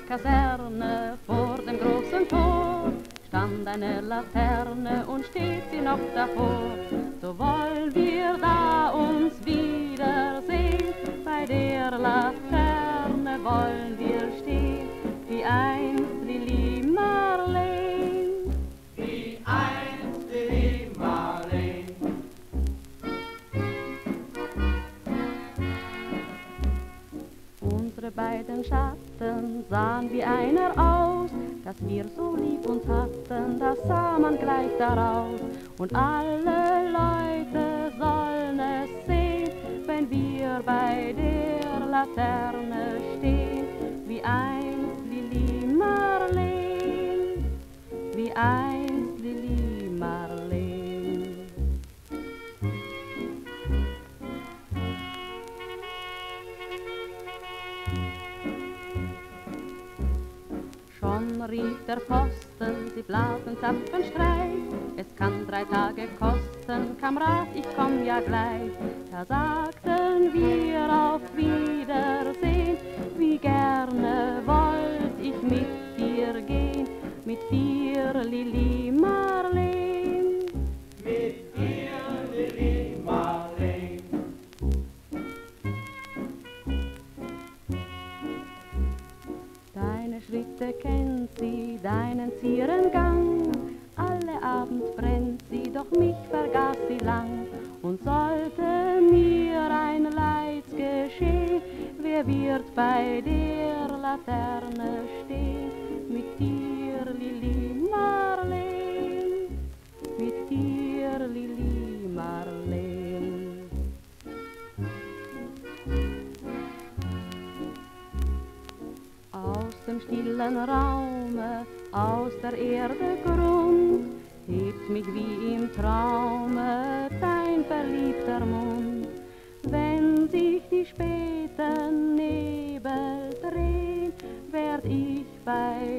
Kaserne vor dem großen Tor stand eine Laterne und steht sie noch davor. So wollen wir da uns wiedersehen, bei der Laterne wollen wir stehen, wie einst Lili Marleen. Wie einst Lili Marleen. Unsere beiden Schatten sahen wie einer aus, dass wir so lieb uns hatten, das sah man gleich daraus. Und alle Leute sollen es sehen, wenn wir bei der Laterne stehen, wie einst Lili Marleen, wie einst Lili Marleen. Schon rief der Pfosten, sie blasen Zapfenstreich. Es kann 3 Tage kosten, Kamerad, ich komm ja gleich. Da sagten wir auf Wiedersehen, wie gerne wollt ich mit dir gehen, mit dir, Lili Marleen. Mit dir, Lili Marleen. Deine Schritte kennt sie, deinen Zierengang. Alle Abend brennt sie, doch mich vergaß sie lang. Und sollte mir ein Leid geschehen, wer wird bei der Laterne stehen? Mit dir, Lili Marleen, mit dir, Lili Marleen. Aus dem stillen Raume, aus der Erde Grund, hebt mich wie im Traume dein verliebter Mund. Wenn sich die späten Nebel drehen, werd ich bei